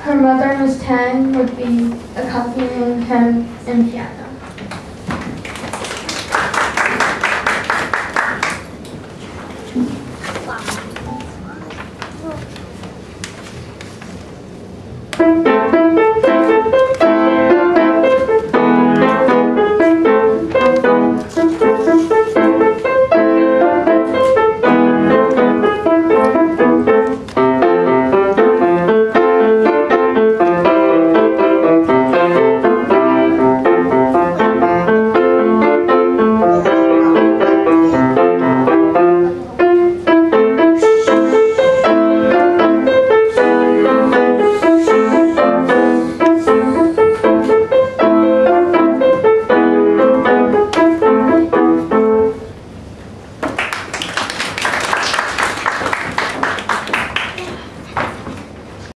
Her mother, Miss Tang, would be accompanying him in piano.